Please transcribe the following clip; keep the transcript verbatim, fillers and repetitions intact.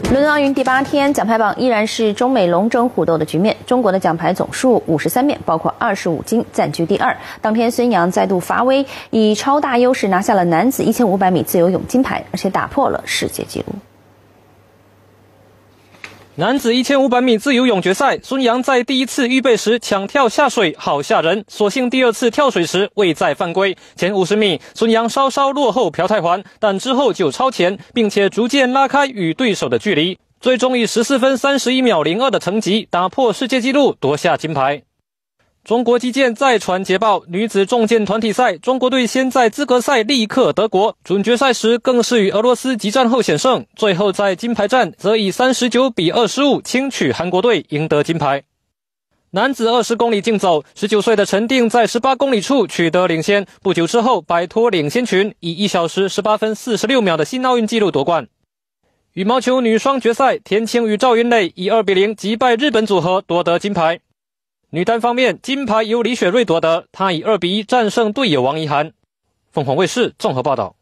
伦敦奥运第八天，奖牌榜依然是中美龙争虎斗的局面。中国的奖牌总数五十三面，包括二十五金，暂居第二。当天，孙杨再度发威，以超大优势拿下了男子一千五百米自由泳金牌，而且打破了世界纪录。 男子一千五百米自由泳决赛，孙杨在第一次预备时抢跳下水，好吓人。所幸第二次跳水时未再犯规。前五十米，孙杨稍稍落后朴泰桓，但之后就超前，并且逐渐拉开与对手的距离，最终以十四分三十一秒零二的成绩打破世界纪录，夺下金牌。中国击剑再传捷报，女子重剑团体赛，中国队先在资格赛力克德国，准决赛时更是与俄罗斯激战后险胜，最后在金牌战则以三十九比二十五轻取韩国队，赢得金牌。男子二十公里竞走，十九岁的陈定在十八公里处取得领先，不久之后摆脱领先群，以一小时十八分四十六秒的新奥运纪录夺冠。羽毛球女双决赛，田径与赵云蕾以二比零击败日本组合，夺得金牌。女单方面，金牌由李雪芮夺得，她以二比一战胜队友王怡涵。凤凰卫视综合报道。